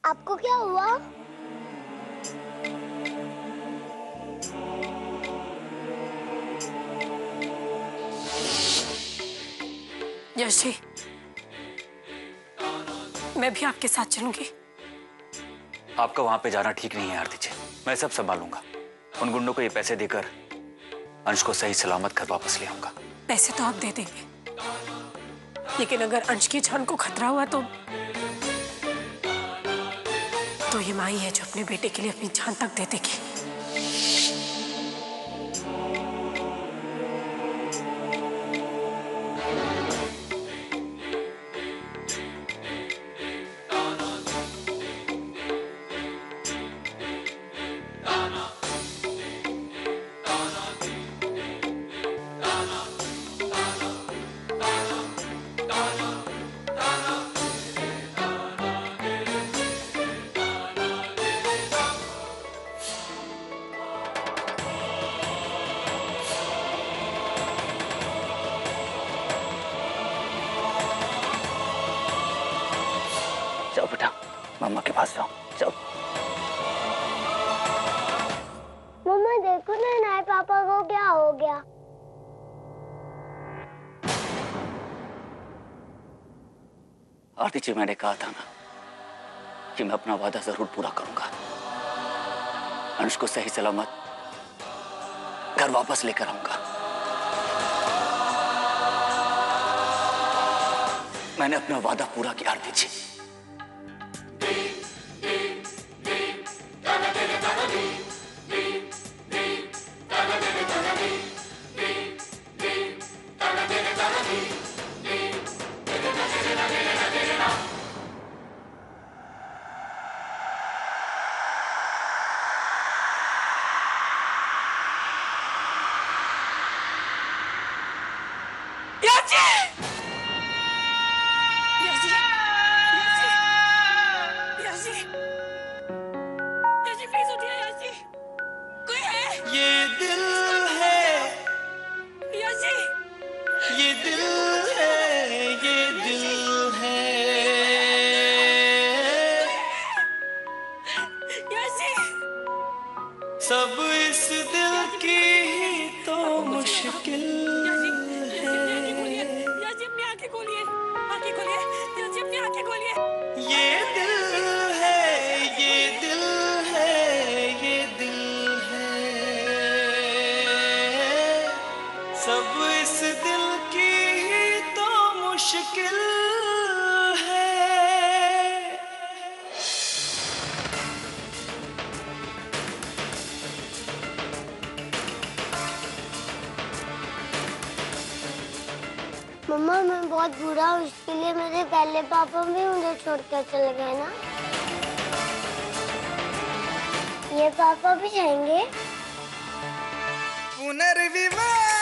आपको क्या हुआ? यश जी, मैं भी आपके साथ चलूंगी। आपका वहां पे जाना ठीक नहीं है आरती जी, मैं सब संभालूंगा। उन गुंडों को ये पैसे देकर अंश को सही सलामत घर वापस ले आऊंगा। पैसे तो आप दे देंगे, लेकिन अगर अंश की जान को खतरा हुआ तो ये माई है जो अपने बेटे के लिए अपनी जान तक दे देगी। जाओ बेटा, मम्मा के पास जाओ, जाओ। मम्मा देखो ना, नए पापा को क्या हो गया? आरती जी, मैंने कहा था ना कि मैं अपना वादा जरूर पूरा करूंगा। अंश को सही सलामत घर वापस लेकर आऊंगा। मैंने अपना वादा पूरा किया आरती जी। सब इस दिल की ही तो मुश्किल है। अपनी आंखें खोलिए, आंखें खोलिए, अपनी आंखें खोलिए। ये दिल है, ये दिल है, ये दिल है। सब इस दिल की ही तो मुश्किल है। मम्मा मैं बहुत बुरा हूँ, इसके लिए मेरे पहले पापा भी मुझे छोड़कर चले गए ना। ये पापा भी जाएंगे। पुनर्विवाह